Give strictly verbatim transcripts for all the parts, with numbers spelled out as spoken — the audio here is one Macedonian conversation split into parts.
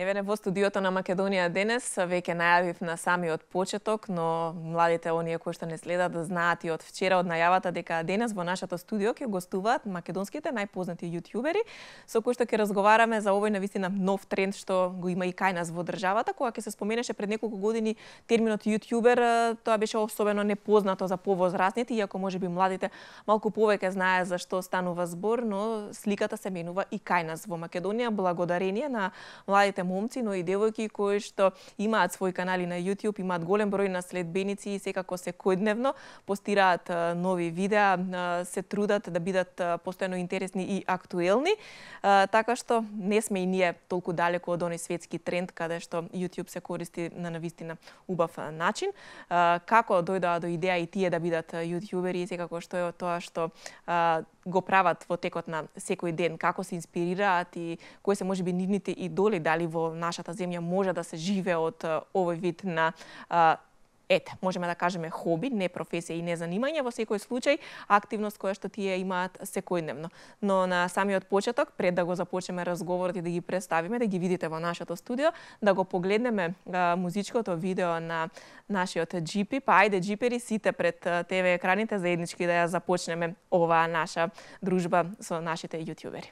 Еве во студиото на Македонија денес веќе најавив на самиот почеток, но младите оние кои што не следат да знаат и од вчера од најавата дека денес во нашето студио ќе гостуваат македонските најпознати јутјубери со кои што ќе разговараме за овој навистина нов тренд што го има и кај нас во државата. Кога ќе се споменеше пред неколку години терминот јутјубер, тоа беше особено непознато за повозрастните, иако можеби младите малку повеќе знаеат за што станува збор, но сликата се менува и кај нас во Македонија благодарение на младите момци, но и девојки кои што имаат своји канали на YouTube, имаат голем број на следбеници и секако секојдневно постираат нови видеа, се трудат да бидат постојано интересни и актуелни, така што не сме и ние толку далеку од оној светски тренд каде што YouTube се користи на навистина убав начин. Како дојдоа до идеја и тие да бидат јутјубери и секако што е тоа што го прават во текот на секој ден, како се инспирираат и кои се можеби нивните идоли, дали во нашата земја може да се живее од овој вид на ете, можеме да кажеме хоби, не професија и не занимање, во секој случај активност која што тие имаат секојдневно. Но на самиот почеток, пред да го започнеме разговорот и да ги представиме, да ги видите во нашето студио, да го погледнеме а, музичкото видео на нашиот Джипи. Па ајде Джипери, сите пред Те Ви екраните заеднички да ја започнеме оваа наша дружба со нашите јутјубери.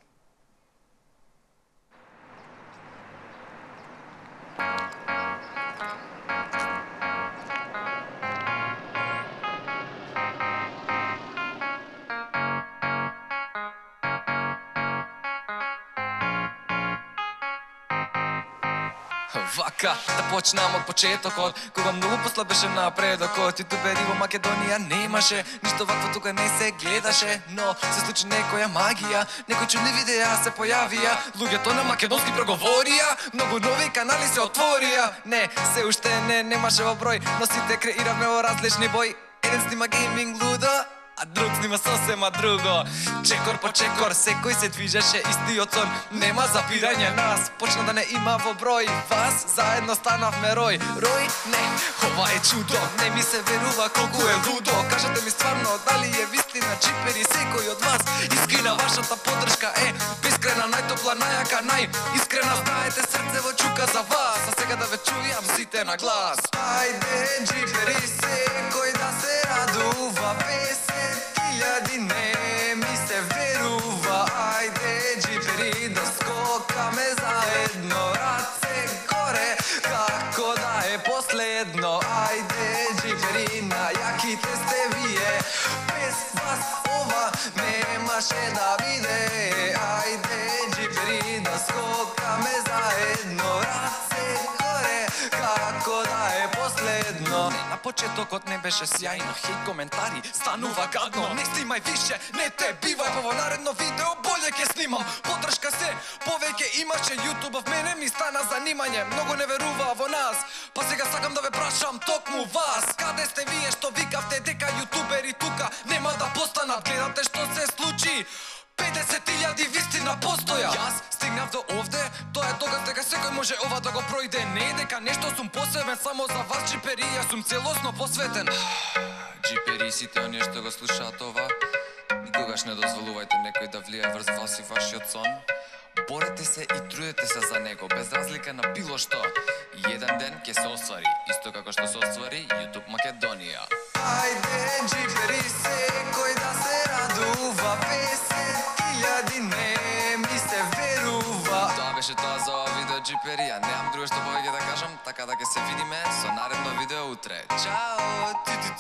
Вака, да почнам од почетокот, кога многу послабеше напредокот. Јутубери во Македонија немаше, ништо вакво тука не се гледаше, но се случи некоја магија, некои чудни видеа се појавија, луѓето на македонски проговорија, многу нови канали се отворија. Не, се уште не немаше во број, но сите креираме во различни бои. Еден снима гейминг лудо, а друг снима сосема друго. Чекор по чекор, секој се движеше истиот сон. Нема запирање нас, почна да не има во број. Вас заедно станавме рој. Рој? Не, ова е чудо. Не ми се верува колку е лудо. Кажете ми стварно, дали е вистина Джипери секој од вас? Искрена вашата поддршка е бескрена, најтопла, најака, најискрена. Знаете, срце во чука за вас, а сега да ве чујам сите на глас. Ајде Джипери, секој да се радува, без илјади не ми се верува. Ајде Джипери да скокаме заедно, раце горе, како да е последно. Ајде Джипери, најаките сте вие, без вас ова немаше да биде. Ајде Джипери да скокаме заедно, раце горе, како да е последно. На почетокот не беше сјајно, хејт коментари станува гадно. Не снимај више, не те бивај, па во наредно видео боле ќе снимам. Поддршка се повеќе имаше, јутубов мене ми стана занимање. Многу не веруваа во нас, па сега сакам да ве прашам токму вас. Каде сте вие што викавте дека јутубери тука нема да постанат? Гледате што се случи? педесет илјади вистина постоја. Јас стигнав до овде, тоа е доказ дека секој може ова да го пројде. Не е дека нешто сум посебен само за вас Джипери, јас сум целосно посветен. Джипери, сите оние што го слушаат ова, никогаш не дозволувајте некој да влие врз вас и вашиот сон. Борете се и трудете се за него, без разлика на било што. И еден ден ќе се оствари, исто како што се оствари YouTube Македонија. Ајде Джипери, секој да се радува, песет илјади не ми се верува. Тоа беше тоа за ова видео Джипери, а немам друго што повеќе да кажам, така да ќе се видиме со наредно видео утре. Чао!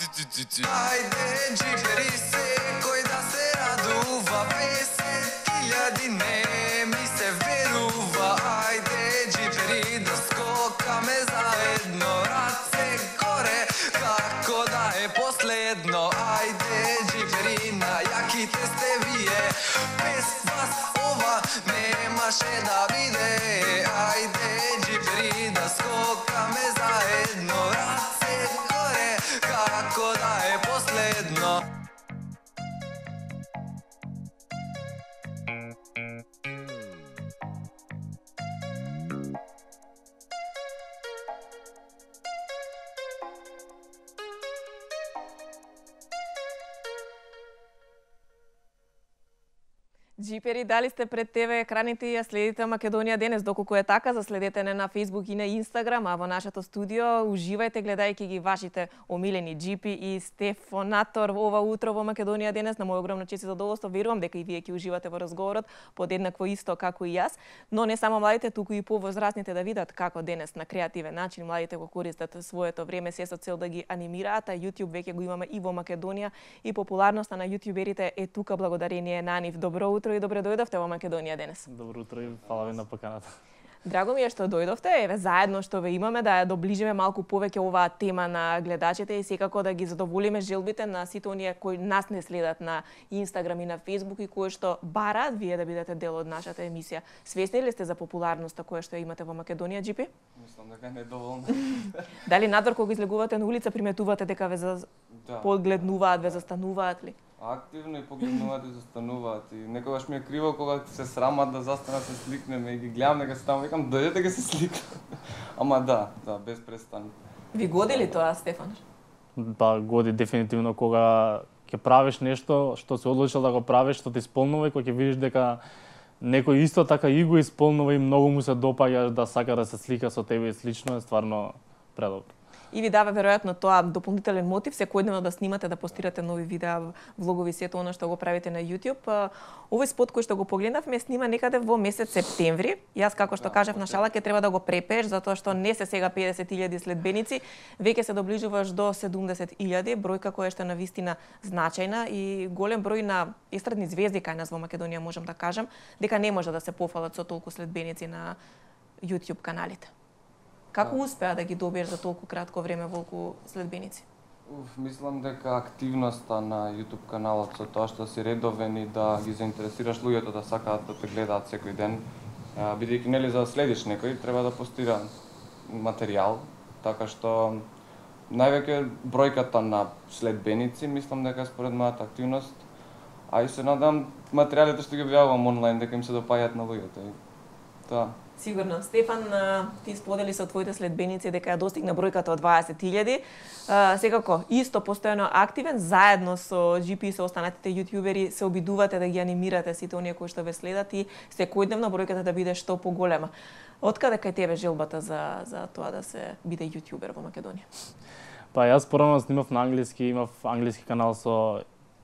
Ајде Джипери, секој да се радува, песет илјади не ми се верува. Ајде Джипери да скокаме заедно, раце горе, како да е последно. Ајде Джипери, најаките сте вие, без вас ова немаше да биде. Ајде Джипери да скокаме заедно, раце горе, како да е последно. Джипери, дали сте пред тебе екраните и ја следите Македонија денес? Доколку е така, заследете не на Facebook и на Instagram, а во нашето студио уживајте гледајќи ги вашите омилени Джипи и Стефонатор ова утро во Македонија денес. На мој огромно чест и задоволство, верувам дека и вие ќе уживате во разговорот подеднакво исто како и јас, но не само младите, туку и повозрастните да видат како денес на креативен начин младите го користат своето време се со цел да ги анимираат, а YouTube веќе го имаме и во Македонија и популарноста на јутјуберите е тука благодарение на нив. Добро утро и добре дојдовте во Македонија денес. Добро утро и фала ви на поканата. Драго ми е што дојдовте, еве заедно што ве имаме да ја доближиме малку повеќе оваа тема на гледачите и секако да ги задоволиме желбите на сите оние кои нас не следат на Инстаграм и на Фејсбук и кои што бараат вие да бидете дел од нашата емисија. Свесни ли сте за популарноста која што имате во Македонија, Джипи? Мислам дека не е доволно. Дали надвор кога излегувате на улица приметувате дека ве за Да. подгледнуваат, ве застануваат ли? Активно и погледнуваат и застануваат и некогаш ми е криво кога се срамат да застанат се сликнеме и ги гледам дека се таму, викам дојдете да се сликнем. Ама да, да, без престан. Ви годи ли тоа, Стефан? Па годи дефинитивно кога ќе правиш нешто што се одлучил да го правиш, што ти исполнува и кога ќе видиш дека некој исто така и го исполнува и многу му се допаѓа да сака да се слика со тебе и слично, е стварно предобро. И ви дава веројатно тоа дополнителен мотив секојдневно да снимате, да постирате нови видеа, влогови, сето она што го правите на YouTube. Овој спот кој што го погледнавме снима некаде во месец септември. Јас како што кажав на шала ќе треба да го препееш затоа што не се сега педесет илјади следбеници, веќе се доближуваш до седумдесет илјади, бројка која што е навистина значајна и голем број на естрадни звезди кај нас во Македонија можам да кажам дека не може да се пофалат со толку следбеници на YouTube каналите. Како успеа да ги добиеш за толку кратко време волку следбеници? Уф, мислам дека активноста на YouTube каналот со тоа што си редовен и да ги заинтересираш луѓето да сакаат да те гледаат секој ден, бидејќи нели за да следиш некој треба да постира материјал, така што највеќе бројката на следбеници мислам дека според мојата активност, а и се надам материјалите што ги објавувам онлайн дека им се допаѓаат на луѓето. И тоа. Сигурно. Стефан, ти сподели со твоите следбеници дека ја достигна бројката од дваесет илјади. Секако, исто постојано активен, заедно со Джипи и со останатите јутјубери се обидувате да ги анимирате сите оние кои што ве следат и секојдневно бројката да биде што поголема. Откаде кај тебе желбата за, за тоа да се биде јутјубер во Македонија? Па јас порано снимав на англиски, имав англиски канал со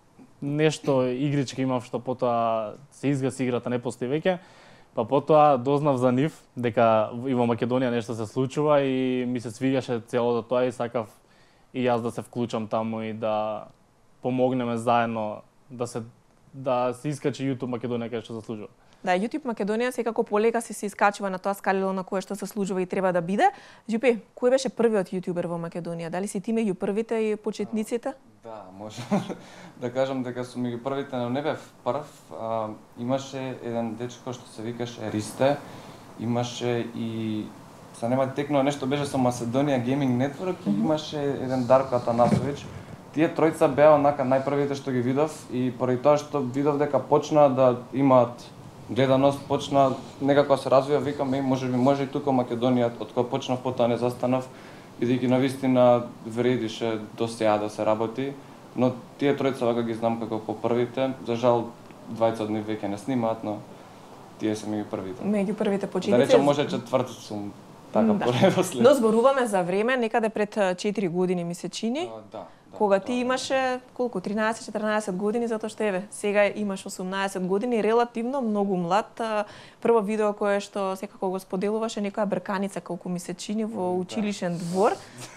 нешто игрички имав што потоа се изгаси играта, не постои веќе. Па потоа дознав за нив дека и во Македонија нешто се случува и ми се свигаше целото тоа и сакав и јас да се вклучам таму и да помогнеме заедно да се да се искачи YouTube Македонија кај што заслужува. Да, YouTube Македонија секако полека се се искачува на тоа скалило на кое што се служува и треба да биде. Джипи, кој беше првиот јутјубер во Македонија? Дали си ти меѓу првите и почетниците? Да, можам да кажам дека сум меѓу првите, но не бев прв. А, имаше еден дечко што се викаше Ристе, имаше и се нема текно нешто беше со Macedonian Gaming Network и имаше еден Дарко Атанасовиќ. Тие тројца беа онака најпрвите што ги видов и поради тоа што видов дека почна да имаат гледаност, почна некако се развива, викам, е, може би може и тука Македонија, од кога почнав потоа не застанав, бидејќи навистина вредише до сега да се работи, но тие тројца вака ги знам како по првите, за жал двајца од нив веќе не снимаат, но тие се меѓу првите. Меѓу првите почетници. Да речем може четврт сум така да. по редослед. Но зборуваме за време некаде пред четири години ми се чини. А, да. Да, кога да, ти имаше колку тринаесет-четрнаесет години, затоа што еве, сега имаш осумнаесет години, релативно многу млад. Прво видео кое што секако го споделуваше некоја брканица колку ми се чини во училишен двор.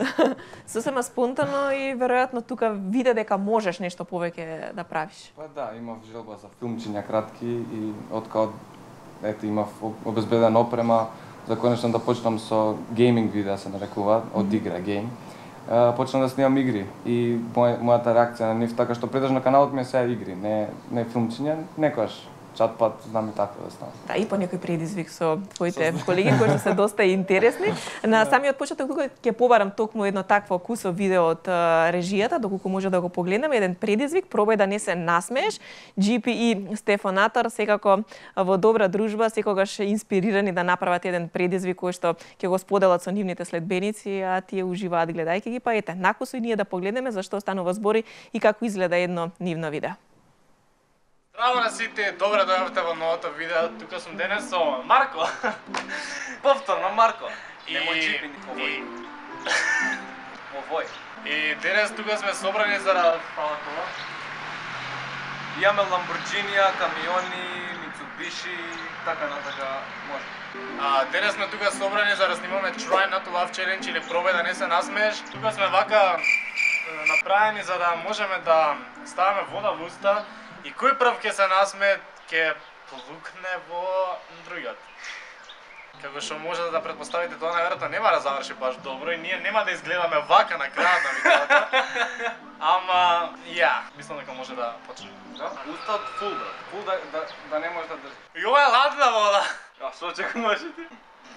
Сосема спонтано и веројатно тука виде дека можеш нешто повеќе да правиш. Па да, имав желба за филмчиња кратки и откако ете имав обезбедена опрема за конечно да почнам со гейминг видеа се нарекува, од игра гейм. Почнам да снимам игри и моја, мојата реакција на нив така што предржно каналот ми е сега игри, не не филмчиња, некојаш чатпат, знам и така да стане. Да, и по некој предизвик со твоите колеги кои што се доста интересни. На самиот почеток тука ќе побарам токму едно такво кусо видео од режијата, доколку може да го погледнеме, еден предизвик, пробај да не се насмееш. Джипи и Стефонатор секако во добра дружба, секогаш инспирирани да направат еден предизвик кој што ќе го споделат со нивните следбеници, а тие уживаат гледајќи ги, па ете, накусо и ние да погледнеме зашто станува збори и како изгледа едно нивно видео. Здраво на сите, добре дојавте во новото видео. Тука сум денес со Марко. Повторно Марко. И- Нема джипи овој. Овој. И денес тука сме собрани за да фала тоа. Имаме Ламборджинија, камиони, Мицубиши, така натака може. А денес сме тука собрани за да снимаме Try Not to Laugh Challenge или пробај да не се насмееш. Тука сме вака е, направени за да можеме да ставаме вода во уста и кој прв ќе се насмее ќе плукне во другиот. Како што може да претпоставите, тоа наверојатно нема да заврши баш добро и ние нема да изгледаме вака на крајот на видеото. Ама ја, мислам дека може да почнеме. Да? Устат фул, брат. Фул да, да, да не може да држи. И ова е ладна вода. А што очекуваш ти?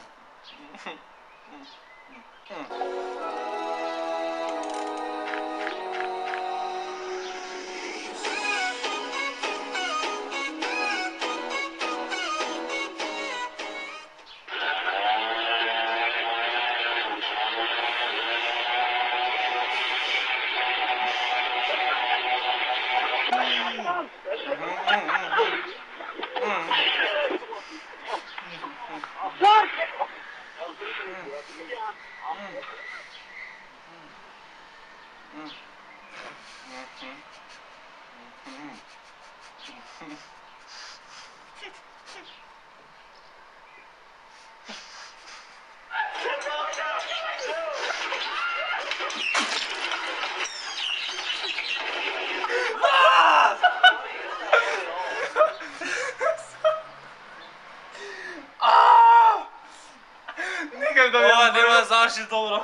Никак да Ова нема да заврши добро.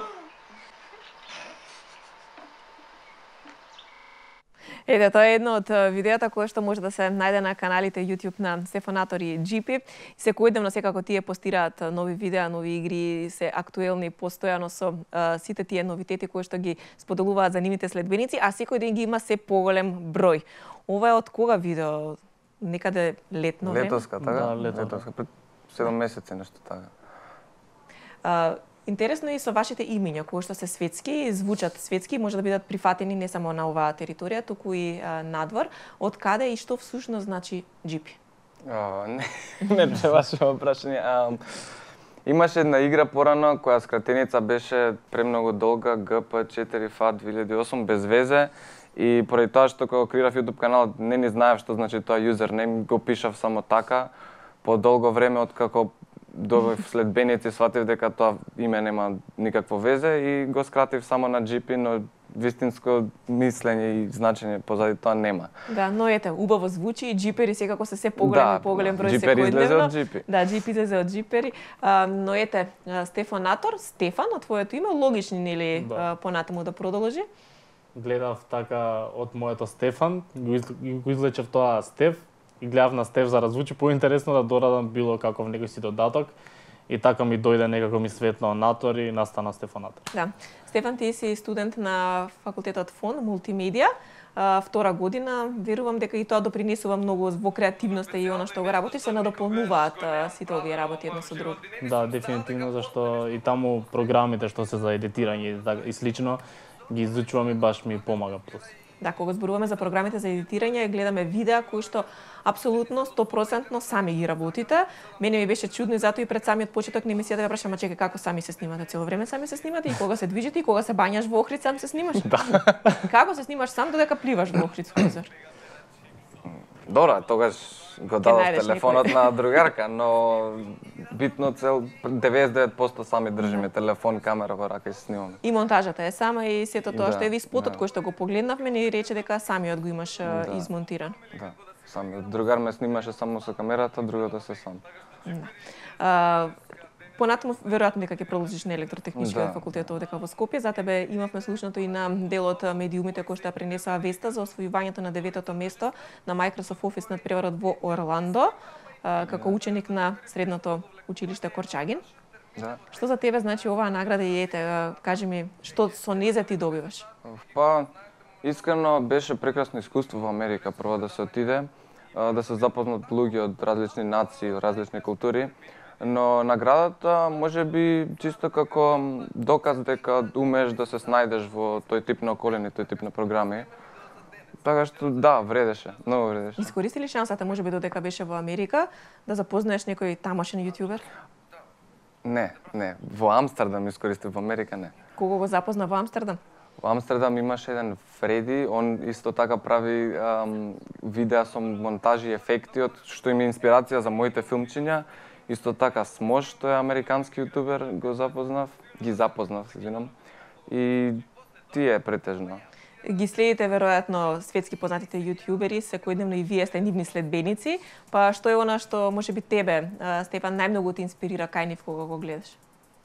Ете, тоа е едно од видеата кое што може да се најде на каналите YouTube на Стефанатор и джи пи. Секојдневно секако тие постираат нови видеа, нови игри, се актуелни постојано со а, сите тие новитети кои што ги споделуваат за нивните следбеници, а секој ден ги има се поголем број. Ова е од кога видео? Некаде летно време? Летоска, така? Да, летоска. Летоска, пред седум месеци нешто така. А, интересно е и со вашите имиња, кои што се светски, звучат светски, може да бидат прифатени не само на оваа територија, туку и а, надвор. Од каде и што всушност значи джи пи? О, не, не требаше ова прашање. А, имаше една игра порано која скратеница беше премногу долга, джи пи четири еф ей две илјади и осум без везе. И поради тоа што кога креирав YouTube каналот не ни знаев што значи тоа юзернейм, го пишав само така. По долго време откако добив следбеници, сватив дека тоа име нема никакво везе и го скратив само на джи пи, но вистинско мислење и значење позади тоа нема. Да, но ете, убаво звучи и джипери секако се се поголем Да, и поголем број джипери излезе секојдневно. од джи пи. Да, джи пи излезе од джипери. А, но ете, а, Стефанатор, Стефан, од твоето име, логични нели Да. а, понатаму да продолжи? Гледав така од моето Стефан, го, из, го излечев тоа Стеф и гледав на Стеф за да звучи поинтересно да дорадам било каков некој си додаток и така ми дојде некако ми светна Натор и настана Стефанатор. Да. Стефан, ти си студент на факултетот ФОН, мултимедија, а, втора година. Верувам дека и тоа допринесува многу во креативноста и она што го работиш, се надополнуваат а, сите овие работи едно со друго. Да, дефинитивно, зашто и таму програмите што се за едитирање и така- и слично ги изучувам и баш ми помага плюс. Да, кога зборуваме за програмите за едитирање, гледаме видеа кои што апсолутно сто проценти сами ги работите. Мене ми беше чудно и затоа и пред самиот почеток на емисијата ја прашам, а чекај, како сами се снимате? Цело време сами се снимате и кога се движите и кога се бањаш во Охрид сам се снимаш? Да. Како се снимаш сам додека пливаш во Охридско езеро? Добра, тогаш го дадов најдеш телефонот некој. на другарка, но битно цел деветдесет и девет проценти сами држиме телефон, камера во рака и се снимаме. И монтажата е сама и сето тоа Да, што е ви спотот да. кој што го погледнавме ни рече дека самиот го имаш а, Да. измонтиран. Да, сами. Другар ме снимаше само со камерата, другото се сам. А, понатаму веројатно дека ќе продолжиш на електротехничкиот Да. факултет овдека во Скопје. За тебе имавме слушното и на делот а, медиумите кои што ја пренесоа веста за освојувањето на деветото место на Microsoft Office надпреварот во Орландо, а, како ученик на средното училиште Корчагин. Да. Што за тебе значи оваа награда и ете, а, кажи ми, што со незе ти добиваш? Па, искрено беше прекрасно искуство во Америка прво да се отиде, а, да се запознат луѓе од различни нации, од различни култури, но наградата може би чисто како доказ дека умееш да се снајдеш во тој тип на околини, тој тип на програми. Така што да, вредеше, многу вредеше. Искористи ли шансата, можеби додека беше во Америка, да запознаеш некој тамошен јутјубер? Не, не, во Амстердам искористив, во Америка не. Кого го запозна во Амстердам? Во Амстердам имаше еден Фреди, он исто така прави ам, видеа со монтажи и ефекти, од што им е инспирација за моите филмчиња. Исто така Смош, тој е американски јутубер, го запознав, ги запознав, се извинам. И тие претежно. Ги следите веројатно светски познатите јутјубери, секојдневно и вие сте нивни следбеници, па што е она што можеби тебе, Стефан, најмногу те инспирира кај нив кога го гледаш?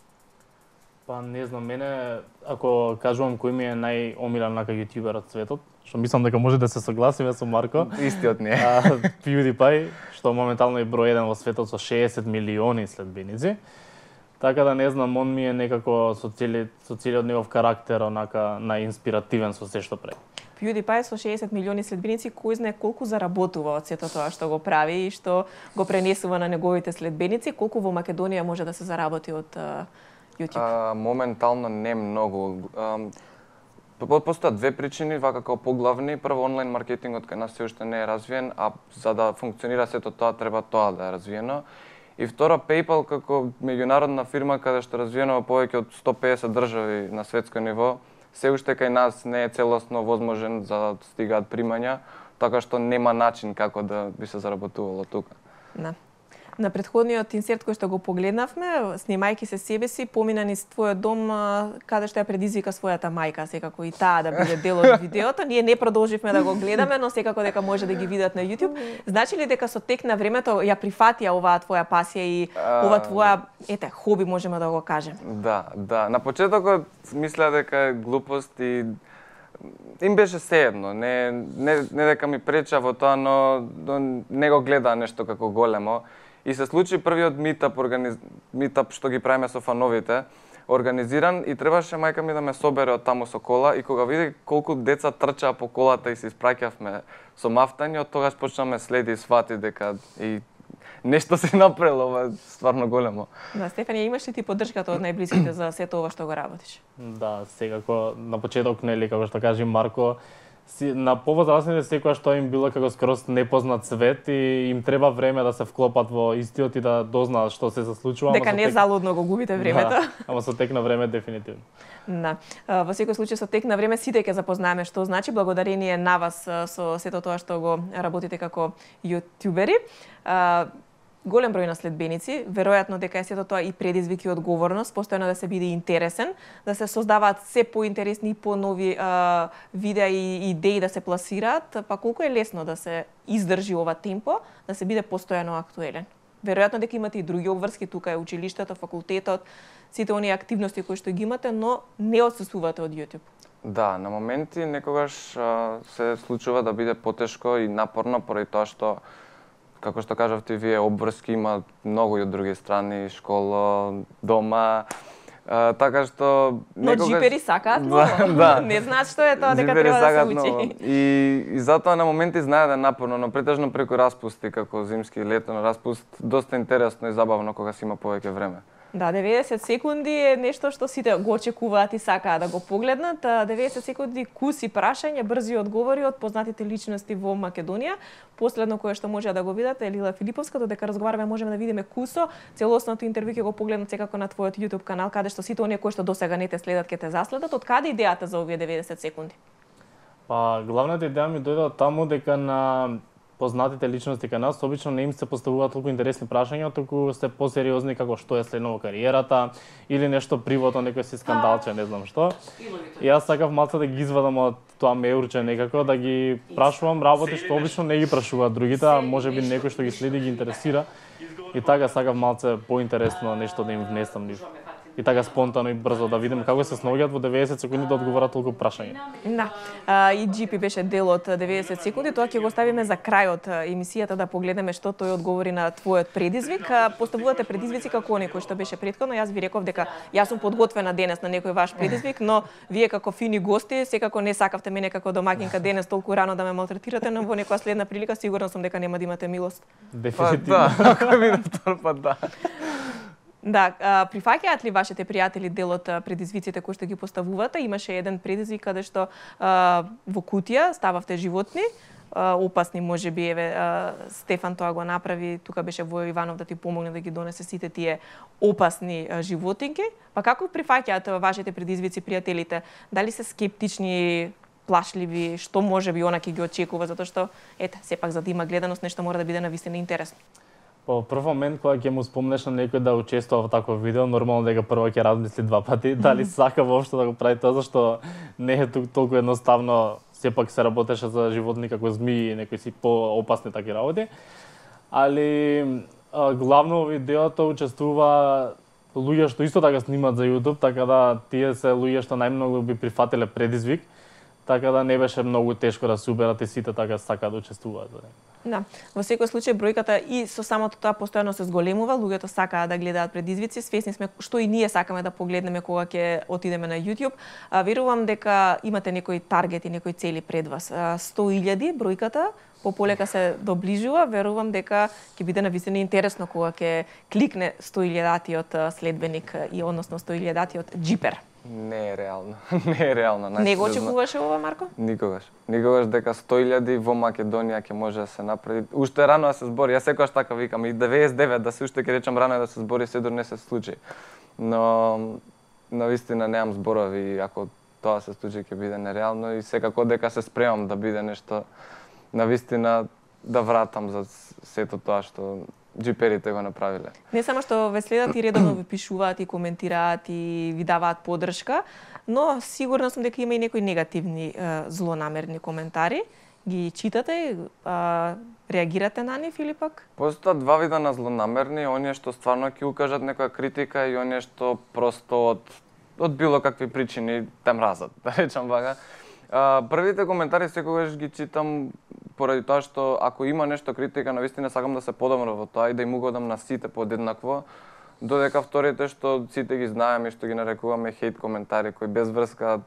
Па не знам, мене, ако кажувам кој ми е најомилен нака јутјубер од светот, што мислам дека може да се согласиме со Марко. Истиот не. PewDiePie, што моментално е број еден во светот со шеесет милиони следбеници. Така да не знам, он ми е некако со цели со целиот негов карактер онака најинспиративен со се што прави. PewDiePie со шеесет милиони следбеници, кој знае колку заработува од сето тоа што го прави и што го пренесува на неговите следбеници, колку во Македонија може да се заработи од uh, YouTube? А, моментално не многу. А, Постојат две причини, вака како поглавни. Прво, онлайн маркетингот кај нас се уште не е развиен, а за да функционира сето тоа, треба тоа да е развиено. И второ, PayPal како меѓународна фирма каде што е развиено во повеќе од сто педесет држави на светско ниво, се уште кај нас не е целосно возможен за да стигаат примања, така што нема начин како да би се заработувало тука. Да. На претходниот инсерт кој што го погледнавме, снимајќи се себе си, помина низ твојот дом каде што ја предизвика својата мајка, секако и таа да биде дел од видеото. Ние не продолживме да го гледаме, но секако дека може да ги видат на YouTube. Значи ли дека со тек на времето ја прифатија оваа твоја пасија и ова твоја, ете, хоби можеме да го кажеме? Да, да. На почетокот мислеа дека е глупост и им беше сеедно, не, не, не дека ми преча во тоа, но, но не го гледаа нешто како големо. И се случи првиот митап, организ... митап што ги правиме со фановите, организиран и требаше мајка ми да ме собере од таму со кола и кога види колку деца трчаа по колата и се испраќавме со мафтање, од тогаш почнаме следи и свати дека и нешто се направило, ова е стварно големо. Да, Стефанија, имаш ли ти поддршката од најблиските за сето ова што го работиш? Да, секако на почеток, нели, како што кажи Марко, на повозрасните секоја што им било како скроз непознат свет и им треба време да се вклопат во истиот и да дознаат што се случува. Дека не тек... залудно го губите времето. Да, ама со тек на време дефинитивно. Да. Во секој случај со тек на време сите ќе запознаеме што значи благодарение на вас со сето тоа што го работите како јутјубери. Голем број на следбеници, веројатно дека е сето тоа и предизвик и одговорност, постојано да се биде интересен, да се создаваат се поинтересни и понови а, видеа и идеи да се пласираат, па колку е лесно да се издржи ова темпо, да се биде постојано актуелен. Веројатно дека имате и други обврски, тука е училиштето, факултетот, сите оние активности кои што ги имате, но не отсуствувате од YouTube. Да, на моменти некогаш а, се случува да биде потешко и напорно поради тоа што како што кажавте вие, обврски има многу и од други страни, школа, дома, а, така што некогаш... Но джипери сакаат многу, да, не знаат што е тоа дека треба да се учи. И, и затоа на моменти знае да е напорно, но претежно преку распусти, како зимски и летен распуст, доста интересно и забавно кога си има повеќе време. Да, деветдесет секунди е нешто што сите го очекуваат и сакаат да го погледнат. деветдесет секунди куси прашање, брзи одговори од познатите личности во Македонија. Последно кое што може да го видите е Лила Филиповска, додека разговараме можеме да видиме кусо. Целосното интервју ќе го погледнат секако на твојот YouTube канал, каде што сите оние кои што досега не те следат ќе те заследат. Од каде идејата за овие деветдесет секунди? Па главната идеја ми дојде од таму дека на познатите личности кај нас обично не им се поставуваат толку интересни прашања, туку се посериозни како што е следно во кариерата или нешто приватно, некој си скандалче, не знам што. И јас сакав малце да ги извадам од тоа меурче некако, да ги прашувам работи што обично не ги прашуваат другите, а можеби некој што ги следи ги интересира. И така сакав малце поинтересно нешто да им внесам нив. И така спонтано и брзо да видим како се сноѓаат во деветдесет секунди да одговорат толку прашања. Да, а, и джи пи беше дел од деветдесет секунди, тоа ќе го ставиме за крајот емисијата да погледнеме што тој одговори на твојот предизвик. Поставувате предизвици како некој што беше претходно, јас ви реков дека јас сум подготвена денес на некој ваш предизвик, но вие како фини гости секако не сакавте мене како домаќинка денес толку рано да ме малтретирате, но во некоја следна прилика сигурна сум дека нема да имате милост. Дефинитивно. Па, да, ако ми на втор пат, да. Да, а, прифаќаат ли вашите пријатели дел од а, предизвиците кои што ги поставувате? Имаше еден предизвик каде што а, во кутија стававте животни, а, опасни можеби, еве а, Стефан тоа го направи, тука беше Вој Иванов да ти помогне да ги донесе сите тие опасни а, животинки. Па како прифаќаат вашите предизвици пријателите? Дали се скептични, плашливи, што може би она ќе ги очекува, затоа што ете, сепак за да има гледаност нешто мора да биде навистина интересно. По прв момент кога ќе му спомнеш на некој да учествува во такво видео, нормално дека прво ќе размисли два пати дали сака воопшто да го прави тоа, зашто не е толку едноставно, сепак се работеше за животни како змии и некои си поопасни таки работи. Али а, главно во видеото учествува луѓе што исто така снимаат за YouTube, така да тие се луѓе што најмногу би прифатиле предизвик, така да не беше многу тешко да се уберат и сите така сакаат да учествуваат. Да, во секој случај бројката и со самото тоа постојано се зголемува, луѓето сакаат да гледаат предизвици, свесни сме што и ние сакаме да погледнеме кога ќе отидеме на YouTube. А, верувам дека имате некои таргети, некои цели пред вас. сто илјади бројката пополека се доближува, верувам дека ќе биде навистина интересно кога ќе кликне сто илјадатиот следбеник и односно сто илјадатиот джипер. Не е реално. Не е реално. Не го очекуваше ова, Марко? Никогаш. Никогаш дека сто илјади во Македонија ќе може да се направи. Уште рано да се збори. Јас секогаш така викам и деветдесет и девет да се уште ќе речам рано да се збори, седор не се случи. Но навистина немам зборови, ако тоа се случи ќе биде нереално и секако дека се спремам да биде нешто навистина да вратам за сето тоа што джиперите го направиле. Не само што ве следат и редовно ви пишуваат и коментираат и ви даваат поддршка, но сигурна сум дека има и некои негативни е, злонамерни коментари. Ги читате, е, реагирате на нив или пак? Постојат два вида на злонамерни, оние што стварно ќе укажат некоја критика и оние што просто од од било какви причини те мразат, да речам вака. А, првите коментари секогаш ги читам поради тоа што ако има нешто критика, навистина сакам да се подобрам во тоа и да им угодам на сите подеднакво, додека вторите што сите ги знаеме и што ги нарекуваме хейт коментари кои без врска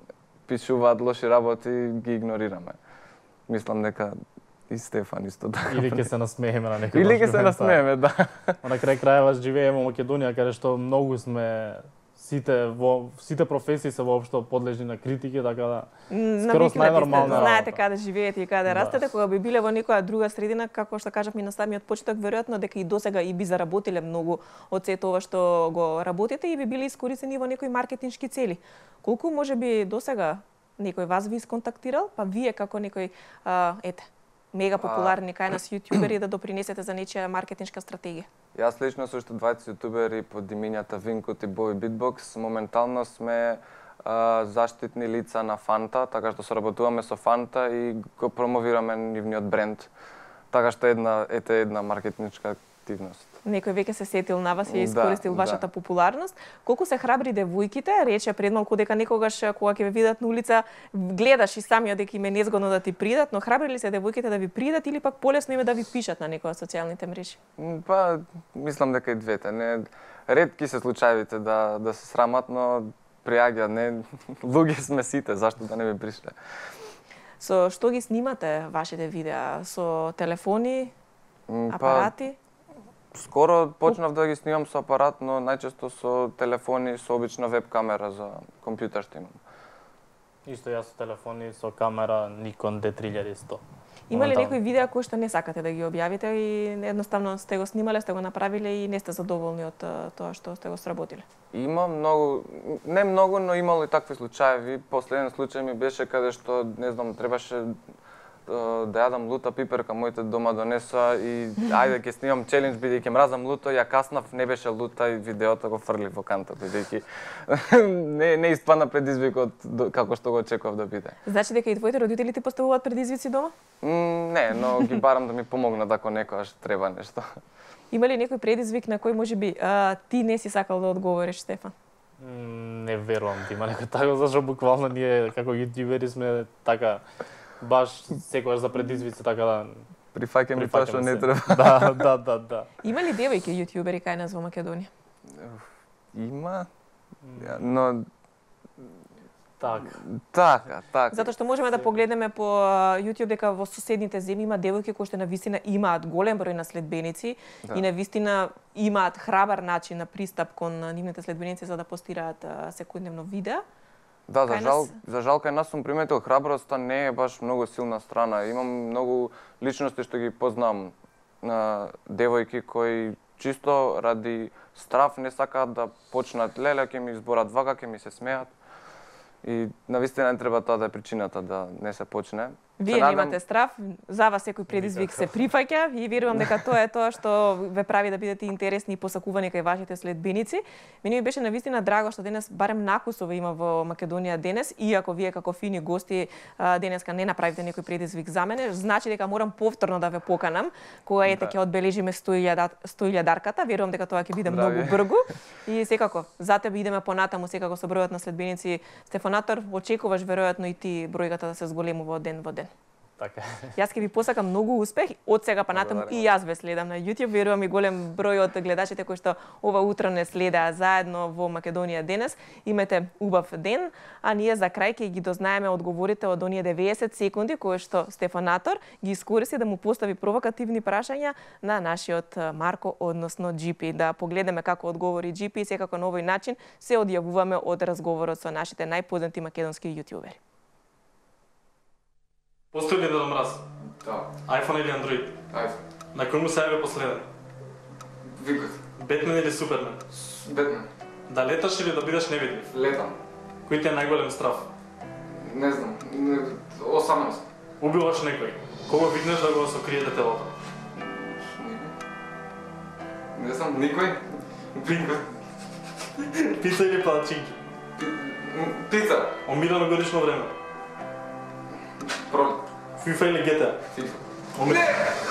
пишуваат лоши работи, ги игнорираме. Мислам дека и Стефан исто така. Или ќе се насмееме на некој. Или ќе се насмееме, да. На крај крајава живееме во Македонија каде што многу сме сите во сите професии се воопшто подлежни на критики, така да скроз најнормално. Знаете каде живеете и каде растете, кога би биле во некоја друга средина, како што кажавме на самиот почеток, веројатно дека и досега и би заработиле многу од сето ова што го работите и би биле искористени во некои маркетиншки цели. Колку можеби досега некој вас ви исконтактирал, па вие како некој а, ете мега популарни кај нас јутјубери да допринесете за нечија маркетиншка стратегија? Јас лично со уште дваесет јутубери под имињата Винкот и Боби Битбокс моментално сме а, заштитни лица на Фанта, така што соработуваме со Фанта и го промовираме нивниот бренд. Така што една ете една маркетиншка активност. Некој веќе се сетил на вас и искористил да, вашата да. популарност. Колку се храбри девојките, рече пред малку дека некогаш кога ќе ве видат на улица, гледаш и самиот дека им е незгодно да ти придат, но храбри ли се девојките да ви придат или пак полесно им е да ви пишат на некоја социјалните мрежи? Па, мислам дека и двете. Не, ретки се случаевите да да се срамат, но приаѓа, не луѓе сме сите, зашто да не би пришле. Со што ги снимате вашите видеа? Со телефони, апарати? Па, скоро почнав да ги снимам со апарат, но најчесто со телефони, со обична веб камера за компјутер што имам. Исто јас со телефони, со камера Nikon D три илјади и сто. Има ли некои видеа кои што не сакате да ги објавите и едноставно сте го снимале, сте го направиле и не сте задоволни од тоа што сте го сработиле? Има многу, не многу, но имало и такви случаеви. Последен случај ми беше каде што, не знам, требаше да јадам лута пиперка, моите дома донесоа и ајде ќе снимам челендж бидејќи мразам луто, ја каснав, не беше лута и видеото го фрлив во канта бидејќи не не испадна предизвикот како што го очекував да биде. Значи дека и твоите родители ти поставуваат предизвици дома? Mm, не, но ги барам да ми помогнат ако некогаш треба нешто. Има ли некој предизвик на кој можеби а, ти не си сакал да одговориш, Стефан? Mm, не верувам ти има некој тако, зашто буквално ние како јутјубери сме така баш секогаш за предизвици, така да прифаќаме тоа што не треба. Да, да, да, да. Има ли девојки јутјубери кај нас во Македонија? Има, но Така. Така, така. Затоа што можеме да погледнеме по YouTube дека во соседните земји има девојки кои што навистина имаат голем број на следбеници Да. и навистина имаат храбар начин на пристап кон нивните следбеници за да постираат а, секојдневно видеа. Да, за Кај жал, нас? за жал кај нас сум приметил храброста не е баш многу силна страна. Имам многу личности што ги познам на девојки кои чисто ради страв не сакаат да почнат леле, ќе ми изборат вака, ќе ми се смеат. И навистина не треба тоа да е причината да не се почне. Вие Се надам- немате страв, за вас секој предизвик се прифаќа и верувам дека тоа е тоа што ве прави да бидете интересни и посакувани кај вашите следбеници. Мене ми беше навистина драго што денес барем накусово има во Македонија денес, иако вие како фини гости а, денеска не направите некој предизвик за мене, значи дека морам повторно да ве поканам, кога ете ќе одбележиме сто илјадарката, верувам дека тоа ќе биде Брави. многу бргу и секако за тебе идеме понатаму секако со бројот на следбеници. Стефанатор, очекуваш веројатно и ти бројката да се зголемува од ден во ден. Така. Јас ќе ви посакам многу успех од сега па натаму и јас ве следам на YouTube. Верувам и голем број од гледачите кои што ова утро не следеа заедно во Македонија денес. Имате убав ден, а ние за крај ќе ги дознаеме одговорите од оние деветдесет секунди кои што Стефанатор ги искористи да му постави провокативни прашања на нашиот Марко, односно Джи Пи. Да погледнеме како одговори Джи Пи и секако на овој начин се одјавуваме од разговорот со нашите најпознати македонски јутјубери. Постои ли Дедо Мраз? Да, iPhone или Android? ајде. На кој му се јави последен? Викот. Бетмен или Супермен? Бетмен. Да леташ или да бидеш невидлив? Летам. Кој ти е најголем страв? Не знам. не- осамнаесет. Убиваш некој. Кого виднеш да го сокриете телото? Никој. Не знам, никој. Викот. Пица или палачинки? Пи- Пица. Омилено годишно време? Пролет. FIFA или Джи Ти Ей? Фифа. Омилен,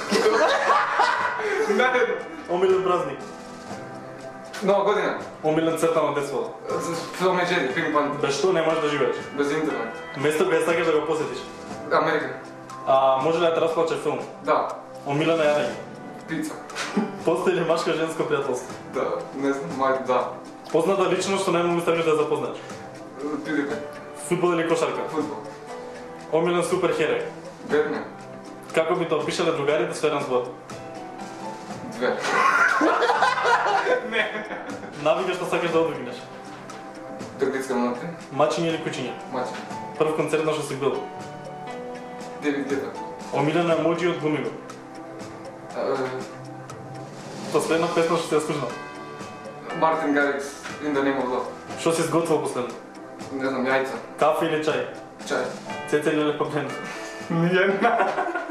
Не! омилен празник? Нова година. Омилен цвета на детството? Филм е Джеди, Пинк Пантер. Без што не можеш да живееш? Без интернет. Место кое сакаш да го посетиш? Америка. А може ли да те расплаче филм? Да. Омилено јадење? Пица. Постои ли машко-женско пријателство? Да. Не знам, мај, да. Позната личност што најмногу сакаш да ја запознаеш? Пилипе. Фудбал или кошарка? Футбол. Омилен суперхерој? Бетмен. Како би те опишале другарите со еден збор? Две. Навика што сакаш да одвигнеш? Тргицкам на три. Мачиње или кучиње? Мачи. Прв концерт на што си бил? Девид Гета. Омилено емоджи од Гумиго? Последна песна што си ја слушнал? Мартин Гарикс. In the name of love. Што си сготвил последно? Не знам, јајца. Кафе или чај? Чај. Цеца или лепоплен? Ниједна.